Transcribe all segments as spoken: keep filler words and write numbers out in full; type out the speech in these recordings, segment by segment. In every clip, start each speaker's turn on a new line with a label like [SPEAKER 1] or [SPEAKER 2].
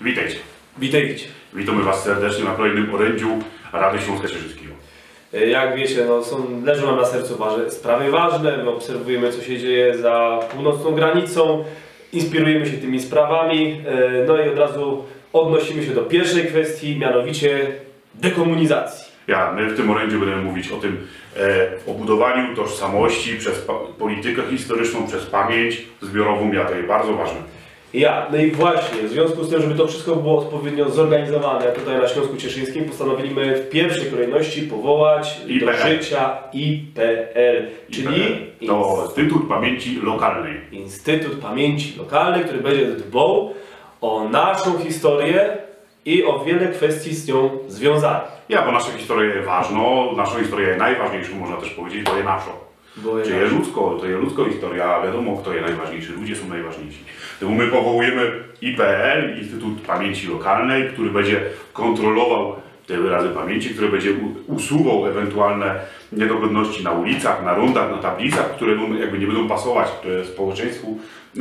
[SPEAKER 1] Witajcie.
[SPEAKER 2] Witajcie.
[SPEAKER 1] Witamy Was serdecznie na kolejnym orędziu Rady Śląska Cieszyńskiego.
[SPEAKER 2] Jak wiecie, no, są, leżą nam na sercu waży, sprawy ważne, my obserwujemy, co się dzieje za północną granicą, inspirujemy się tymi sprawami, no i od razu odnosimy się do pierwszej kwestii, mianowicie dekomunizacji.
[SPEAKER 1] Ja, my w tym orędziu będziemy mówić o tym, e, o budowaniu tożsamości przez politykę historyczną, przez pamięć zbiorową, ja to jest bardzo ważne.
[SPEAKER 2] Ja, no i właśnie, w związku z tym, żeby to wszystko było odpowiednio zorganizowane tutaj na Śląsku Cieszyńskim, postanowiliśmy w pierwszej kolejności powołać
[SPEAKER 1] I P L.
[SPEAKER 2] do życia I P L, czyli
[SPEAKER 1] to Instytut Pamięci Lokalnej.
[SPEAKER 2] Instytut Pamięci Lokalnej, który będzie dbał o naszą historię i o wiele kwestii z nią związanych.
[SPEAKER 1] Ja, bo nasza historia jest ważna, naszą historię jest najważniejszą, można też powiedzieć, bo jest naszą.
[SPEAKER 2] Bo
[SPEAKER 1] Czy jest ludzko, to jest ludzka historia, a wiadomo kto jest najważniejszy, ludzie są najważniejsi. Temu my powołujemy I P L, Instytut Pamięci Lokalnej, który będzie kontrolował te wyrazy pamięci, który będzie usuwał ewentualne niedogodności na ulicach, na rundach, na tablicach, które jakby nie będą pasować, które społeczeństwu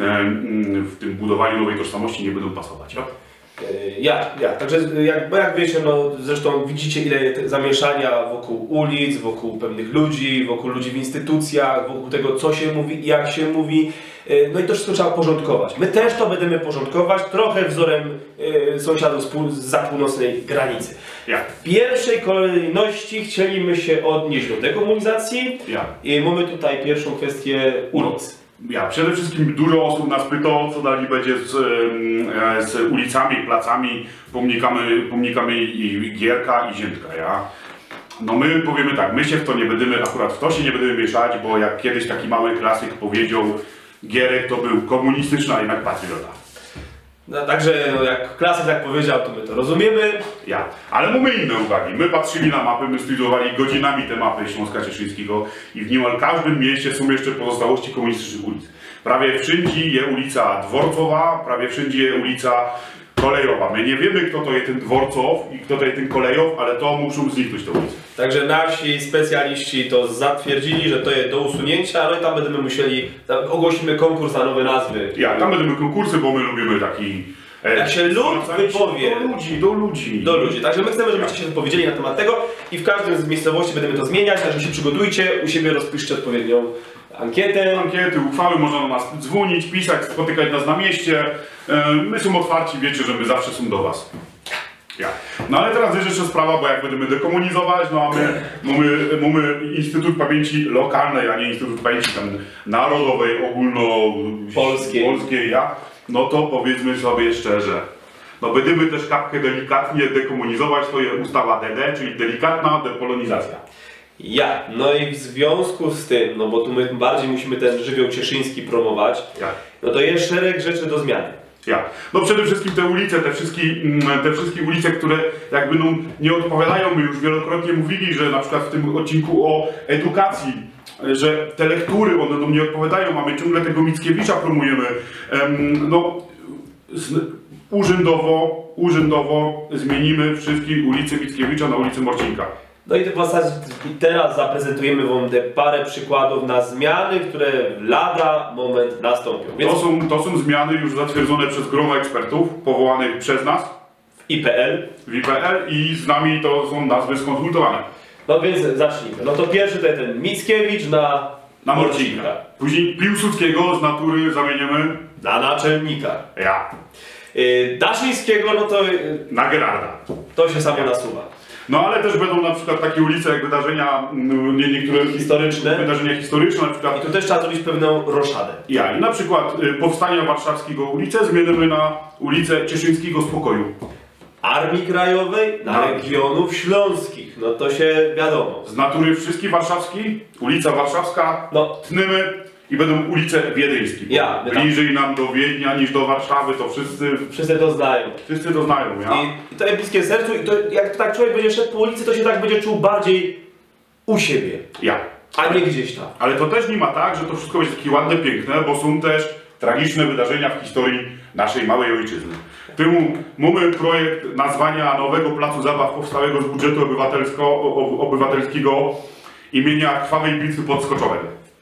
[SPEAKER 1] w tym budowaniu nowej tożsamości nie będą pasować. Tak?
[SPEAKER 2] Ja, ja. Także jak, bo jak wiecie, no zresztą widzicie ile zamieszania wokół ulic, wokół pewnych ludzi, wokół ludzi w instytucjach, wokół tego co się mówi i jak się mówi. No i to wszystko trzeba porządkować. My też to będziemy porządkować, trochę wzorem y, sąsiadów zza północnej granicy.
[SPEAKER 1] Ja.
[SPEAKER 2] W pierwszej kolejności chcielibyśmy się odnieść do dekomunizacji.
[SPEAKER 1] Ja.
[SPEAKER 2] I mamy tutaj pierwszą kwestię ulic.
[SPEAKER 1] Ja, przede wszystkim dużo osób nas pyta, co dalej będzie z, z ulicami, placami, pomnikami, pomnikami i Gierka i Ziętka, ja. No my powiemy tak, my się w to nie będziemy, akurat w to się nie będziemy mieszać, bo jak kiedyś taki mały klasyk powiedział, Gierek to był komunistyczny, a jednak patriota.
[SPEAKER 2] No, także no, jak klasyk tak powiedział, to my to rozumiemy.
[SPEAKER 1] Ja, ale mamy inne uwagi. My patrzyli na mapy, my studiowali godzinami te mapy Śląska Cieszyńskiego i w niemal każdym mieście są jeszcze pozostałości komunistycznych ulic. Prawie wszędzie jest ulica Dworcowa, prawie wszędzie jest ulica Kolejowa. My nie wiemy, kto to jest ten Dworcow i kto to jest ten Kolejow, ale to muszą zniknąć te ulice.
[SPEAKER 2] Także nasi specjaliści to zatwierdzili, że to jest do usunięcia, ale tam będziemy musieli, tam ogłosimy konkurs na nowe nazwy.
[SPEAKER 1] Ja, tam będziemy konkursy, bo my lubimy taki... E,
[SPEAKER 2] Jak się lud wypowie.
[SPEAKER 1] Do ludzi, do ludzi.
[SPEAKER 2] Do ludzi. Także my chcemy, żebyście się wypowiedzieli na temat tego i w każdym z miejscowości będziemy to zmieniać, także się przygotujcie, u siebie rozpiszcie odpowiednią ankietę.
[SPEAKER 1] Ankiety, uchwały, można do nas dzwonić, pisać, spotykać nas na mieście. E, my są otwarci, wiecie, że my zawsze są do was. Ja. No ale teraz jest jeszcze sprawa, bo jak będziemy dekomunizować, no a my mamy, mamy Instytut Pamięci Lokalnej, a nie Instytut Pamięci tam Narodowej, ogólnopolskiej, polskiej, ja, no to powiedzmy sobie szczerze, no będziemy też kapkę delikatnie dekomunizować, to jest ustawa D D, czyli delikatna depolonizacja.
[SPEAKER 2] Ja, no i w związku z tym, no bo tu my bardziej musimy ten żywioł cieszyński promować,
[SPEAKER 1] ja.
[SPEAKER 2] No to jest szereg rzeczy do zmiany.
[SPEAKER 1] Ja. No przede wszystkim te ulice, te wszystkie, te wszystkie ulice, które jakby no nie odpowiadają, my już wielokrotnie mówili, że na przykład w tym odcinku o edukacji, że te lektury, one nam nie odpowiadają, a my ciągle tego Mickiewicza promujemy. No, urzędowo, urzędowo zmienimy wszystkie ulice Mickiewicza na ulicę Morcinka.
[SPEAKER 2] No i w zasadzie teraz zaprezentujemy wam te parę przykładów na zmiany, które lada moment nastąpią. Więc
[SPEAKER 1] to, są, to są zmiany już zatwierdzone przez grono ekspertów, powołanych przez nas
[SPEAKER 2] w I P L.
[SPEAKER 1] W I P L i z nami to są nazwy skonsultowane.
[SPEAKER 2] No więc zacznijmy. No to pierwszy to jest ten Mickiewicz na,
[SPEAKER 1] na Morcinka. Później Piłsudskiego z natury zamienimy
[SPEAKER 2] na naczelnika.
[SPEAKER 1] Ja.
[SPEAKER 2] Yy, Daszyńskiego, no to yy,
[SPEAKER 1] na Gerarda.
[SPEAKER 2] To się samo nasuwa.
[SPEAKER 1] No ale też będą na przykład takie ulice jak wydarzenia, nie, niektóre
[SPEAKER 2] historyczne.
[SPEAKER 1] Wydarzenia historyczne na przykład.
[SPEAKER 2] I tu też trzeba zrobić pewną roszadę.
[SPEAKER 1] Ja, i na przykład y, powstania warszawskiego ulicę zmienimy na ulicę Cieszyńskiego Spokoju.
[SPEAKER 2] Armii Krajowej na
[SPEAKER 1] tak.
[SPEAKER 2] Legionów Śląskich. No to się wiadomo.
[SPEAKER 1] Z natury wszystkich warszawski, ulica Warszawska,
[SPEAKER 2] no.
[SPEAKER 1] tnymy i będą ulice wiedeńskie.
[SPEAKER 2] Ja,
[SPEAKER 1] bliżej nam do Wiednia niż do Warszawy, to wszyscy...
[SPEAKER 2] Wszyscy to znają.
[SPEAKER 1] Wszyscy to znają, ja.
[SPEAKER 2] I, i to jest bliskie sercu i to, jak tak człowiek będzie szedł po ulicy, to się tak będzie czuł bardziej u siebie.
[SPEAKER 1] Ja.
[SPEAKER 2] A nie gdzieś tam.
[SPEAKER 1] Ale to też nie ma tak, że to wszystko jest takie ładne, piękne, bo są też tragiczne wydarzenia w historii naszej małej ojczyzny. Temu mamy projekt nazwania nowego placu zabaw powstałego z budżetu obywatelskiego imienia Krwawej Bitwy pod Skoczowem.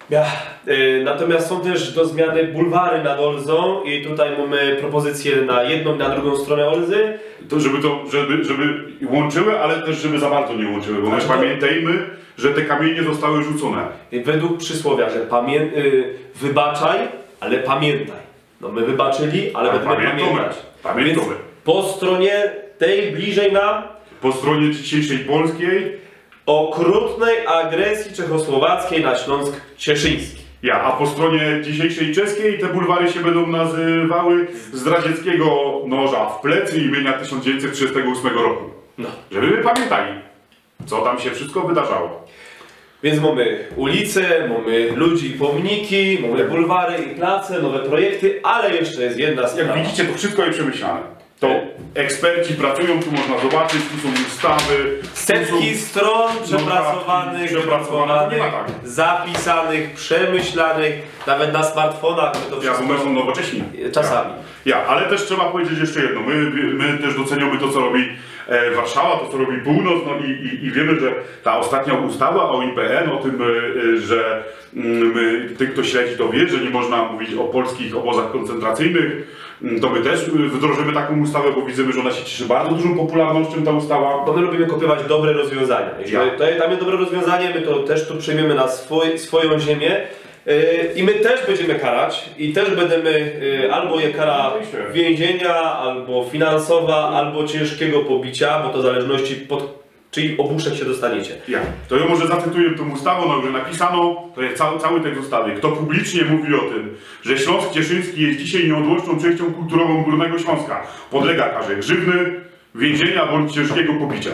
[SPEAKER 2] Ja, y, natomiast są też do zmiany bulwary nad Olzą i tutaj mamy propozycję na jedną i na drugą stronę Olzy.
[SPEAKER 1] To żeby to, żeby, żeby łączyły, ale też żeby za bardzo nie łączyły, bo my
[SPEAKER 2] Znaczy to-
[SPEAKER 1] pamiętajmy, że te kamienie zostały rzucone.
[SPEAKER 2] I według przysłowia, że pamię y, wybaczaj, ale pamiętaj. No my wybaczyli, ale,
[SPEAKER 1] Ale
[SPEAKER 2] będziemy
[SPEAKER 1] pamiętamy.
[SPEAKER 2] pamiętać.
[SPEAKER 1] Pamiętamy.
[SPEAKER 2] Więc po stronie tej bliżej nam
[SPEAKER 1] Po stronie dzisiejszej polskiej,
[SPEAKER 2] okrutnej agresji czechosłowackiej na Śląsk Cieszyński.
[SPEAKER 1] ja, a po stronie dzisiejszej czeskiej te bulwary się będą nazywały z radzieckiego noża w plecy imienia tysiąc dziewięćset trzydziestego ósmego roku.
[SPEAKER 2] No.
[SPEAKER 1] Żeby my pamiętali, co tam się wszystko wydarzało.
[SPEAKER 2] Więc mamy ulice, mamy ludzi i pomniki, mamy bulwary i place, nowe projekty, ale jeszcze jest jedna
[SPEAKER 1] Jak
[SPEAKER 2] sprawa.
[SPEAKER 1] widzicie, to wszystko jest przemyślane. To eksperci pracują, tu można zobaczyć, tu są ustawy.
[SPEAKER 2] Setki
[SPEAKER 1] tu są...
[SPEAKER 2] stron przepracowanych,
[SPEAKER 1] przepracowane, to nie ma
[SPEAKER 2] drukowanych,
[SPEAKER 1] tak.
[SPEAKER 2] zapisanych, przemyślanych, nawet na smartfonach. My to
[SPEAKER 1] Ja, bo my
[SPEAKER 2] wszystko
[SPEAKER 1] są nowocześni.
[SPEAKER 2] czasami.
[SPEAKER 1] Ja, ja, ale też trzeba powiedzieć jeszcze jedno. My, my też doceniamy to, co robi e, Warszawa, to, co robi Północ, no i, i, i wiemy, że ta ostatnia ustawa o I P N, o tym, e, że mm, my, ty, kto śledzi, to wie, że nie można mówić o polskich obozach koncentracyjnych. Mm, To my też wdrożymy taką ustawę, bo widzimy, że ona się cieszy bardzo dużą popularnością, ta ustawa.
[SPEAKER 2] Bo my lubimy kopiować dobre rozwiązania. Jeśli
[SPEAKER 1] Ja.
[SPEAKER 2] to, tam jest dobre rozwiązanie, my to też tu przyjmiemy na swój, swoją ziemię. Yy, I my też będziemy karać i też będziemy yy, albo je kara
[SPEAKER 1] Oczywiście.
[SPEAKER 2] więzienia, albo finansowa, albo ciężkiego pobicia, bo to w zależności pod czyj obuszek się dostaniecie.
[SPEAKER 1] Ja. To ja może zacytuję tą ustawę, no, że napisano, to jest cały, cały tekst ustawy. Kto publicznie mówi o tym, że Śląsk Cieszyński jest dzisiaj nieodłączną częścią kulturową Górnego Śląska, podlega karze grzywny, więzienia bądź ciężkiego pobicia.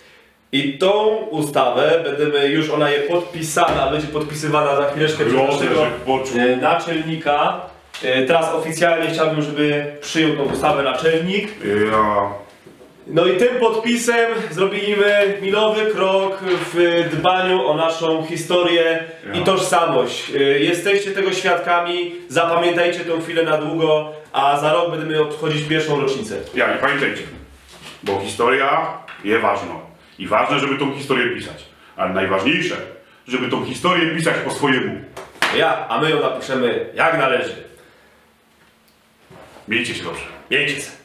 [SPEAKER 2] I tą ustawę będziemy, już ona jest podpisana, będzie podpisywana za chwileczkę przez
[SPEAKER 1] Proszę,
[SPEAKER 2] naszego
[SPEAKER 1] że poczuł.
[SPEAKER 2] e, naczelnika. E, Teraz oficjalnie chciałbym, żeby przyjął tą ustawę naczelnik.
[SPEAKER 1] Ja.
[SPEAKER 2] No i tym podpisem zrobimy milowy krok w dbaniu o naszą historię
[SPEAKER 1] Ja.
[SPEAKER 2] i tożsamość. Y, Jesteście tego świadkami, zapamiętajcie tę chwilę na długo, a za rok będziemy obchodzić pierwszą rocznicę.
[SPEAKER 1] Ja, i pamiętajcie, bo historia jest ważna. I ważne, żeby tą historię pisać. Ale najważniejsze, żeby tą historię pisać po swojemu.
[SPEAKER 2] Ja, a my ją napiszemy jak należy.
[SPEAKER 1] Miejcie się dobrze.
[SPEAKER 2] Miejcie się.